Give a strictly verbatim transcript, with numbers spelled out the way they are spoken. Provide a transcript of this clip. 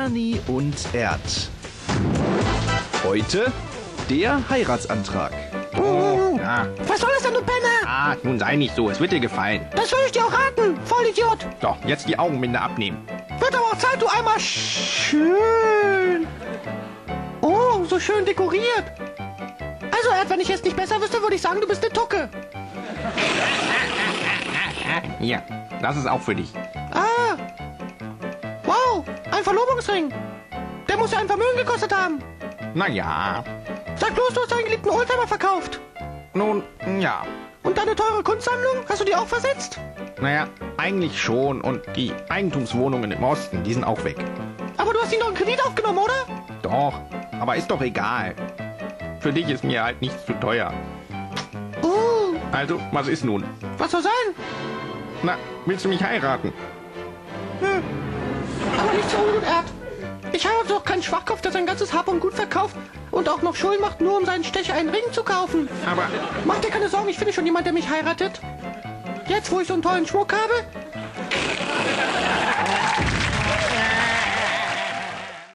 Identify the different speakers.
Speaker 1: Ernie und Erd. Heute der Heiratsantrag.
Speaker 2: Oh,
Speaker 3: Ah,
Speaker 2: was soll das denn, du Penner?
Speaker 3: ah, nun sei nicht so, es wird dir gefallen.
Speaker 2: Das will ich dir auch raten, Vollidiot.
Speaker 3: So, jetzt die Augenbinde abnehmen.
Speaker 2: Wird aber auch Zeit, du einmal schön. Oh, so schön dekoriert. Also, Erd, wenn ich jetzt nicht besser wüsste, würde ich sagen, du bist eine Tucke.
Speaker 3: Hier, das ist auch für dich.
Speaker 2: Ah. Wow, ein Verlobungsring. Der muss ja ein Vermögen gekostet haben.
Speaker 3: Naja,
Speaker 2: Sag bloß, du hast deinen geliebten Oldtimer verkauft.
Speaker 3: nun, ja.
Speaker 2: Und deine teure Kunstsammlung, hast du die auch versetzt?
Speaker 3: Naja, eigentlich schon. Und die Eigentumswohnungen im Osten, die sind auch weg.
Speaker 2: Aber du hast ihn doch einen Kredit aufgenommen, oder?
Speaker 3: Doch, aber ist doch egal. Für dich ist mir halt nichts zu teuer.
Speaker 2: Uh,
Speaker 3: Also, was ist nun?
Speaker 2: was soll sein?
Speaker 3: Na, willst du mich heiraten?
Speaker 2: Hm. Aber nicht so ungut, Erd. Ich habe doch keinen Schwachkopf, der sein ganzes Hab und Gut verkauft und auch noch Schulden macht, nur um seinen Stecher einen Ring zu kaufen.
Speaker 3: Aber,
Speaker 2: Mach dir keine Sorgen, ich finde schon jemand, der mich heiratet. Jetzt, wo ich so einen tollen Schmuck habe,